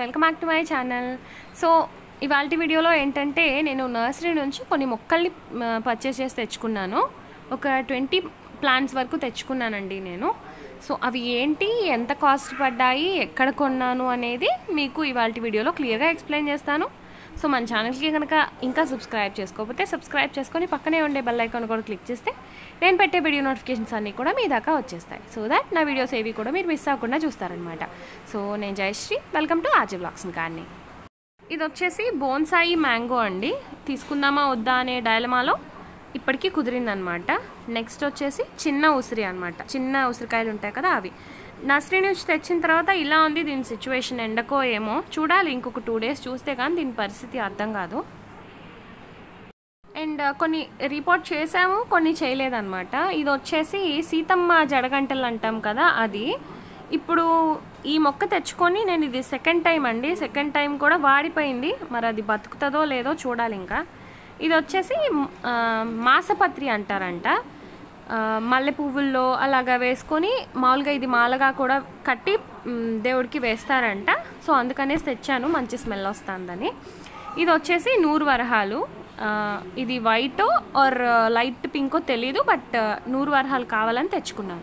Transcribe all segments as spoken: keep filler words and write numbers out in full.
Welcome back to my channel. So ఇవాల్టి వీడియోలో ఏంటంటే నేను నర్సరీ నుంచి కొన్ని మొక్కల్ని పర్చేస్ చేసి తెచ్చుకున్నాను. ఒక ట్వంటీ ప్లాంట్స్ వరకు తెచ్చుకున్నానండి నేను. సో అవి ఏంటి, ఎంత కాస్ట్ పడ్డాయి, ఎక్కడ కొన్నాను అనేది మీకు ఇవాల్టి వీడియోలో క్లియర్గా ఎక్స్ప్లెయిన్ చేస్తాను. సో మన ఛానల్కి కనుక ఇంకా సబ్స్క్రైబ్ చేసుకోకపోతే సబ్స్క్రైబ్ చేసుకొని పక్కనే ఉండే బెల్ ఐకాన్ కూడా క్లిక్ చేస్తే నేను పెట్టే వీడియో నోటిఫికేషన్స్ అన్నీ కూడా మీ దాకా వచ్చేస్తాయి. సో దట్ నా వీడియోస్ ఏవి కూడా మీరు మిస్ అవ్వకుండా చూస్తారనమాట. సో నేను Jayashree, welcome to RJ blogs కానీ. ఇది వచ్చేసి బోన్సాయి మ్యాంగో అండి. తీసుకుందామా వద్దా అనే డైలమాలో ఇప్పటికీ కుదిరిందనమాట. నెక్స్ట్ వచ్చేసి చిన్న ఉసిరి అనమాట. చిన్న ఉసిరికాయలు ఉంటాయి కదా అవి. నర్సరీ నుంచి తెచ్చిన తర్వాత ఇలా ఉంది దీని సిచ్యువేషన్. ఎండకో ఏమో చూడాలి, ఇంకొక టూ డేస్ చూస్తే కానీ దీని పరిస్థితి అర్థం కాదు. అండ్ కొన్ని రిపోర్ట్ చేసాము, కొన్ని చేయలేదన్నమాట. ఇది వచ్చేసి సీతమ్మ జడగంటలు అంటాం కదా అది. ఇప్పుడు ఈ మొక్క తెచ్చుకొని నేను ఇది సెకండ్ టైం అండి. సెకండ్ టైం కూడా వాడిపోయింది. మరి అది బతుకుతుందో లేదో చూడాలి ఇంకా. ఇది వచ్చేసి మాసపత్రి అంటారంట. మల్లె పువ్వుల్లో అలాగా వేసుకొని మామూలుగా ఇది మాలగా కూడా కట్టి దేవుడికి వేస్తారంట. సో అందుకనేసి తెచ్చాను, మంచి స్మెల్ వస్తుందని. ఇది వచ్చేసి నూరు వరహాలు. ఇది వైట్ ఆర్ లైట్ పింకో తెలీదు, బట్ నూరు వరహాలు కావాలని తెచ్చుకున్నాను.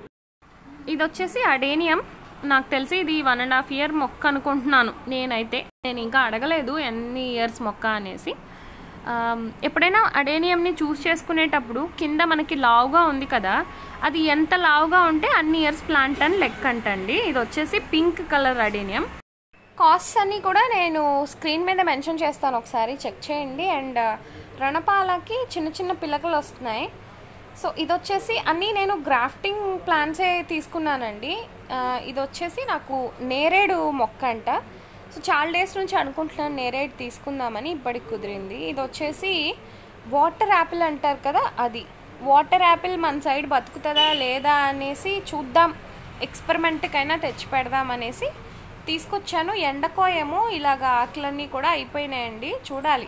ఇది వచ్చేసి అడేనియం. నాకు తెలిసి ఇది వన్ అండ్ హాఫ్ ఇయర్ మొక్క అనుకుంటున్నాను నేనైతే. నేను ఇంకా అడగలేదు ఎన్ని ఇయర్స్ మొక్క అనేసి. ఎప్పుడైనా అడేనియంని చూస్ చేసుకునేటప్పుడు కింద మనకి లావుగా ఉంది కదా, అది ఎంత లావుగా ఉంటే అన్ని ఇయర్స్ ప్లాంట్ అని లెక్క అంటండి. ఇది వచ్చేసి పింక్ కలర్ అడేనియం. కాస్ట్స్ అన్నీ కూడా నేను స్క్రీన్ మీద మెన్షన్ చేస్తాను, ఒకసారి చెక్ చేయండి. అండ్ రణపాలకి చిన్న చిన్న పిలకలు వస్తున్నాయి. సో ఇది వచ్చేసి అన్నీ నేను గ్రాఫ్టింగ్ ప్లాంట్సే తీసుకున్నానండి. ఇది వచ్చేసి నాకు నేరేడు మొక్క అంట. సో చాలా డేస్ నుంచి అనుకుంటున్నాను నేరేడు తీసుకుందామని, ఇప్పటికి కుదిరింది. ఇది వచ్చేసి వాటర్ యాపిల్ అంటారు కదా అది. వాటర్ యాపిల్ మన సైడ్ బతుకుతుందా లేదా అనేసి చూద్దాం, ఎక్స్పెరిమెంట్కైనా తెచ్చి పెడదాం అనేసి తీసుకొచ్చాను. ఎండకో ఏమో ఇలాగ ఆకులన్నీ కూడా అయిపోయినాయండి, చూడాలి.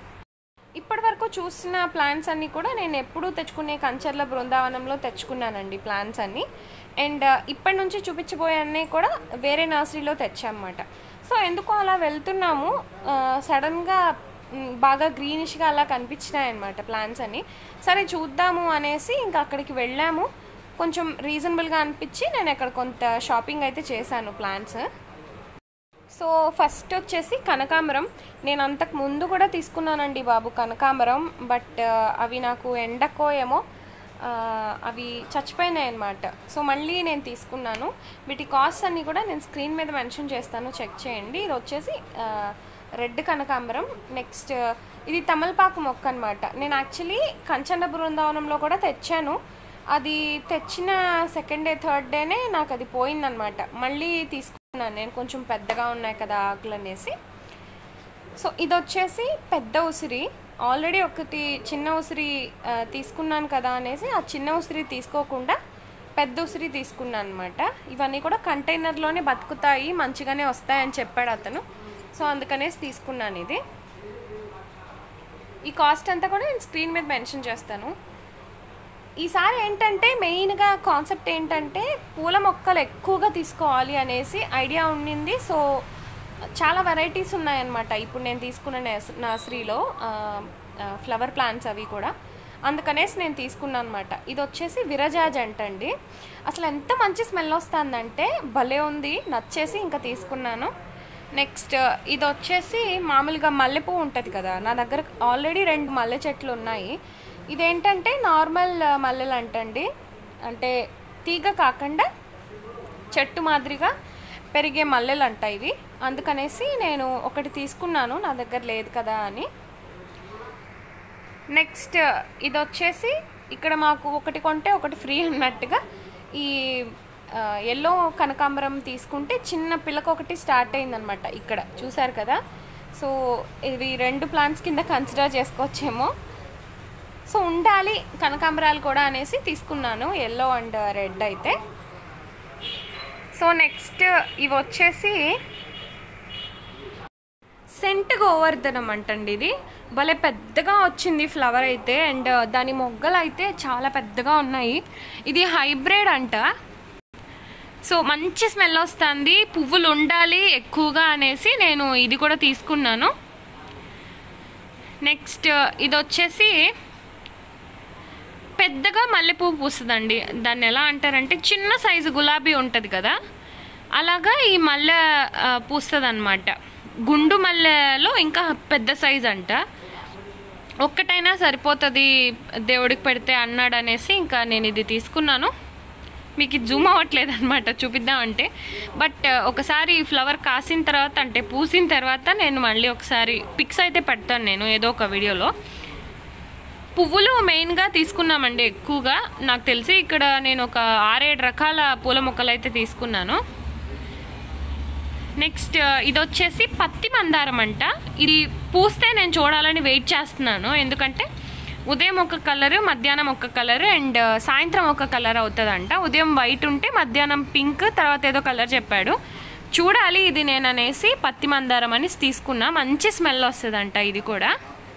ఇప్పటి వరకు చూసిన ప్లాంట్స్ అన్నీ కూడా నేను ఎప్పుడూ తెచ్చుకునే కంచర్ల బృందావనంలో తెచ్చుకున్నానండి ప్లాంట్స్ అన్నీ. అండ్ ఇప్పటి నుంచి చూపించబోయే అన్నీ కూడా వేరే నర్సరీలో తెచ్చామన్నమాట. సో ఎందుకో అలా వెళ్తున్నాము, సడన్గా బాగా గ్రీనిష్గా అలా కనిపించినాయి అన్నమాట ప్లాంట్స్ అన్నీ. సరే చూద్దాము అనేసి ఇంకా అక్కడికి వెళ్ళాము. కొంచెం రీజనబుల్గా అనిపించి నేను అక్కడ కొంత షాపింగ్ అయితే చేశాను ప్లాంట్స్. సో ఫస్ట్ వచ్చేసి కనకాంబరం. నేను అంతకు ముందు కూడా తీసుకున్నానండి బాబు కనకాంబరం, బట్ అవి నాకు ఎండకో ఏమో అవి చచ్చిపోయినాయి అన్నమాట. సో మళ్ళీ నేను తీసుకున్నాను. వీటి కాస్ట్ అన్నీ కూడా నేను స్క్రీన్ మీద మెన్షన్ చేస్తాను, చెక్ చేయండి. ఇది వచ్చేసి రెడ్ కనకాంబరం. నెక్స్ట్ ఇది తమలపాకు మొక్క అనమాట. నేను యాక్చువల్లీ కంచన బృందావనంలో కూడా తెచ్చాను. అది తెచ్చిన సెకండ్ డే థర్డ్ డేనే నాకు అది పోయిందనమాట. మళ్ళీ తీసుకున్నాను నేను, కొంచెం పెద్దగా ఉన్నాయి కదా ఆకులు అనేసి. సో ఇది వచ్చేసి పెద్ద ఉసిరి. ఆల్రెడీ ఒకటి చిన్న ఉసిరి తీసుకున్నాను కదా అనేసి ఆ చిన్న ఉసిరి తీసుకోకుండా పెద్ద ఉసిరి తీసుకున్నాను అనమాట. ఇవన్నీ కూడా కంటైనర్లోనే బతుకుతాయి, మంచిగానే వస్తాయని చెప్పాడు అతను. సో అందుకనేసి తీసుకున్నాను ఇది. ఈ కాస్ట్ అంతా కూడా నేను స్క్రీన్ మీద మెన్షన్ చేస్తాను. ఈసారి ఏంటంటే మెయిన్గా కాన్సెప్ట్ ఏంటంటే పూల మొక్కలు ఎక్కువగా తీసుకోవాలి అనేసి ఐడియా ఉండింది. సో చాలా వెరైటీస్ ఉన్నాయన్నమాట ఇప్పుడు నేను తీసుకున్న నర్సరీలో ఫ్లవర్ ప్లాంట్స్ అవి కూడా. అందుకనేసి నేను తీసుకున్నాను అనమాట. ఇది వచ్చేసి విరజాజ్ అంటండి. అసలు ఎంత మంచి స్మెల్ వస్తుందంటే భలే ఉంది, నచ్చేసి ఇంకా తీసుకున్నాను. నెక్స్ట్ ఇది వచ్చేసి మామూలుగా మల్లెపూ ఉంటుంది కదా, నా దగ్గర ఆల్రెడీ రెండు మల్లె చెట్లు ఉన్నాయి. ఇదేంటంటే నార్మల్ మల్లెలు అంటండి, అంటే తీగ కాకుండా చెట్టు మాదిరిగా పెరిగే మల్లెలు అంట ఇవి. అందుకనేసి నేను ఒకటి తీసుకున్నాను, నా దగ్గర లేదు కదా అని. నెక్స్ట్ ఇది వచ్చేసి ఇక్కడ మాకు ఒకటి కొంటే ఒకటి ఫ్రీ అన్నట్టుగా ఈ ఎల్లో కనకాంబరం తీసుకుంటే చిన్న పిల్లక ఒకటి స్టార్ట్ అయిందనమాట. ఇక్కడ చూసారు కదా. సో ఇవి రెండు ప్లాంట్స్ కింద కన్సిడర్ చేసుకోవచ్చేమో. సో ఉండాలి కనకాంబరాలు కూడా అనేసి తీసుకున్నాను, ఎల్లో అండ్ రెడ్ అయితే. సో నెక్స్ట్ ఇవి వచ్చేసి సెంట్ గోవర్ధనం అంటండి. ఇది భలే పెద్దగా వచ్చింది ఫ్లవర్ అయితే, అండ్ దాని మొగ్గలు అయితే చాలా పెద్దగా ఉన్నాయి. ఇది హైబ్రిడ్ అంట. సో మంచి స్మెల్ వస్తుంది, పువ్వులు ఉండాలి ఎక్కువగా అనేసి నేను ఇది కూడా తీసుకున్నాను. నెక్స్ట్ ఇది వచ్చేసి పెద్దగా మల్లెపువ్వు పూస్తుందండి. దాన్ని ఎలా అంటారంటే చిన్న సైజు గులాబీ ఉంటుంది కదా, అలాగా ఈ మల్లె పూస్తుంది అనమాట. గుండు మల్లెలో ఇంకా పెద్ద సైజు అంట. ఒక్కటైనా సరిపోతుంది దేవుడికి పెడితే అన్నాడు అనేసి ఇంకా నేను ఇది తీసుకున్నాను. మీకు ఇది జూమ్ అవ్వట్లేదు అనమాట చూపిద్దామంటే, బట్ ఒకసారి ఫ్లవర్ కాసిన తర్వాత అంటే పూసిన తర్వాత నేను మళ్ళీ ఒకసారి పిక్స్ అయితే పెడతాను నేను ఏదో ఒక వీడియోలో. పువ్వులు మెయిన్గా తీసుకున్నామండి ఎక్కువగా. నాకు తెలిసి ఇక్కడ నేను ఒక ఆరేడు రకాల పూల మొక్కలు అయితే తీసుకున్నాను. నెక్స్ట్ ఇది వచ్చేసి పత్తి మందారం అంట. ఇది పూస్తే నేను చూడాలని వెయిట్ చేస్తున్నాను, ఎందుకంటే ఉదయం ఒక కలరు, మధ్యాహ్నం ఒక కలరు అండ్ సాయంత్రం ఒక కలర్ అవుతుందంట. ఉదయం వైట్ ఉంటే మధ్యాహ్నం పింక్, తర్వాత ఏదో కలర్ చెప్పాడు. చూడాలి ఇది నేను అనేసి పత్తి మందారం అని తీసుకున్నా. మంచి స్మెల్ వస్తుందంట ఇది కూడా.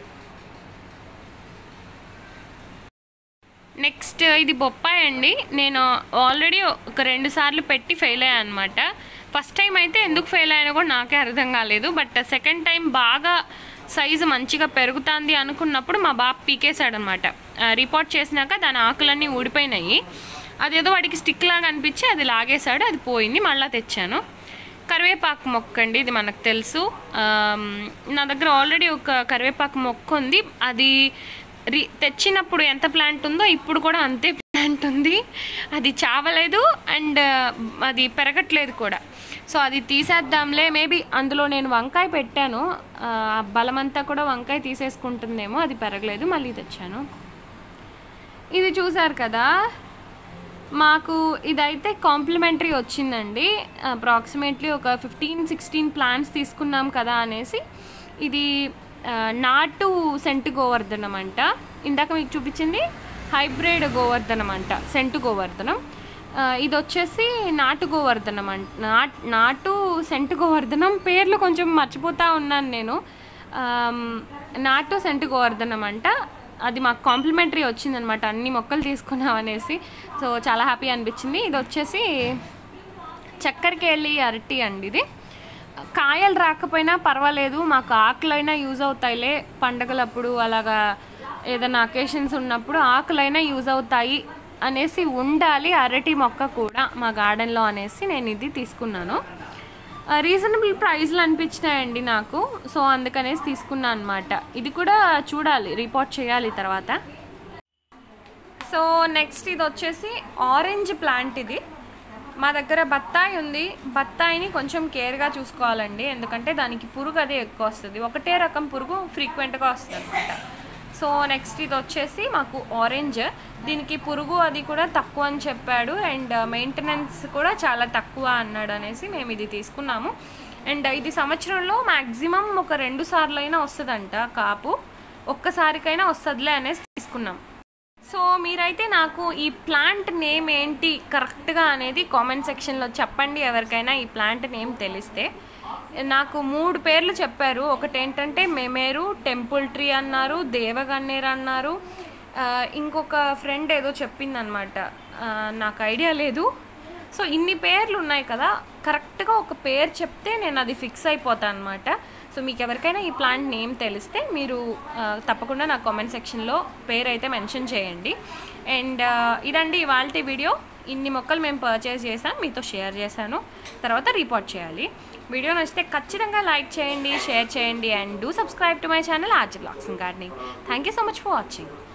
నెక్స్ట్ ఇది బొప్పాయి అండి. నేను ఆల్రెడీ ఒక రెండు సార్లు పెట్టి ఫెయిల్ అయ్యాను అనమాట. ఫస్ట్ టైం అయితే ఎందుకు ఫెయిల్ అయ్యానో కూడా నాకే అర్థం కాలేదు, బట్ సెకండ్ టైం బాగా సైజు మంచిగా పెరుగుతుంది అనుకున్నప్పుడు మా బాబు పీకేశాడు అనమాట. రిపోర్ట్ చేసినాక దాని ఆకులన్నీ ఊడిపోయినాయి. అదేదో వాడికి స్టిక్ లాగా అనిపించి అది లాగేశాడు, అది పోయింది. మళ్ళీ తెచ్చాను. కరివేపాకు మొక్క అండి, ఇది మనకు తెలుసు. నా దగ్గర ఆల్రెడీ ఒక కరివేపాకు మొక్క ఉంది. అది రీ తెచ్చినప్పుడు ఎంత ప్లాంట్ ఉందో ఇప్పుడు కూడా అంతే ప్లాంట్ ఉంది. అది చావలేదు అండ్ అది పెరగట్లేదు కూడా. సో అది తీసేద్దాంలే. మేబీ అందులో నేను వంకాయ పెట్టాను, బలమంతా కూడా వంకాయ తీసేసుకుంటుందేమో, అది పెరగలేదు, మళ్ళీ తెచ్చాను. ఇది చూసారు కదా, మాకు ఇదైతే కాంప్లిమెంటరీ వచ్చిందండి. అప్రాక్సిమేట్లీ ఒక ఫిఫ్టీన్ సిక్స్టీన్ ప్లాంట్స్ తీసుకున్నాం కదా అనేసి. ఇది నాటు సెంటు గోవర్ధనం అంట. ఇందాక మీకు చూపించింది హైబ్రిడ్ గోవర్ధనం అంట, సెంటు గోవర్ధనం. ఇది వచ్చేసి నాటు గోవర్ధనం అంట. నాట్ నాటు సెంటు గోవర్ధనం పేర్లు కొంచెం మర్చిపోతూ ఉన్నాను నేను. నాటు సెంటు గోవర్ధనం అంట. అది మాకు కాంప్లిమెంటరీ వచ్చిందనమాట, అన్ని మొక్కలు తీసుకున్నాం అనేసి. సో చాలా హ్యాపీ అనిపించింది. ఇది వచ్చేసి చక్కెరకేళి అరటి అండి. ఇది కాయలు రాకపోయినా పర్వాలేదు, మాకు ఆకులైనా యూజ్ అవుతాయిలే పండగలప్పుడు, అలాగా ఏదైనా అకేషన్స్ ఉన్నప్పుడు ఆకులైనా యూజ్ అవుతాయి అనేసి ఉండాలి అరటి మొక్క కూడా మా గార్డెన్లో అనేసి నేను ఇది తీసుకున్నాను. రీజనబుల్ ప్రైస్లు అనిపించినాయండి నాకు, సో అందుకనేసి తీసుకున్నాను అనమాట. ఇది కూడా చూడాలి, రిపోర్ట్ చేయాలి తర్వాత. సో నెక్స్ట్ ఇది వచ్చేసి ఆరెంజ్ ప్లాంట్. ఇది మా దగ్గర బత్తాయి ఉంది. బత్తాయిని కొంచెం కేర్గా చూసుకోవాలండి, ఎందుకంటే దానికి పురుగు అదే ఎక్కువ వస్తుంది. ఒకటే రకం పురుగు ఫ్రీక్వెంట్గా వస్తుంది అనమాట. సో నెక్స్ట్ ఇది వచ్చేసి మాకు ఆరెంజ్. దీనికి పురుగు అది కూడా తక్కువ అని చెప్పాడు అండ్ మెయింటెనెన్స్ కూడా చాలా తక్కువ అన్నాడు అనేసి మేము ఇది తీసుకున్నాము. అండ్ ఇది సంవత్సరంలో మ్యాక్సిమం ఒక రెండు సార్లు అయినా వస్తుందంట కాపు, ఒక్కసారికైనా వస్తుందిలే అనేసి తీసుకున్నాం. సో మీరైతే నాకు ఈ ప్లాంట్ నేమ్ ఏంటి కరెక్ట్గా అనేది కామెంట్ సెక్షన్లో చెప్పండి. ఎవరికైనా ఈ ప్లాంట్ నేమ్ తెలిస్తే. నాకు మూడు పేర్లు చెప్పారు. ఒకటి ఏంటంటే మెమేరు, టెంపుల్ ట్రీ అన్నారు, దేవగన్నేరు అన్నారు, ఇంకొక ఫ్రెండ్ ఏదో చెప్పిందనమాట, నాకు ఐడియా లేదు. సో ఇన్ని పేర్లు ఉన్నాయి కదా, కరెక్ట్గా ఒక పేరు చెప్తే నేను అది ఫిక్స్ అయిపోతాను అనమాట. సో మీకు ఎవరికైనా ఈ ప్లాంట్ నేమ్ తెలిస్తే మీరు తప్పకుండా నా కామెంట్ సెక్షన్లో పేరు అయితే మెన్షన్ చేయండి. అండ్ ఇదండి ఇవాల్టి వీడియో. ఇన్ని మొక్కలు మేము పర్చేస్ చేసాం, మీతో షేర్ చేశాను, తర్వాత రిపోర్ట్ చేయాలి. వీడియో నచ్చితే ఖచ్చితంగా లైక్ చేయండి, షేర్ చేయండి and do subscribe to my channel RJ vlogs and gardening. Thank you so much for watching.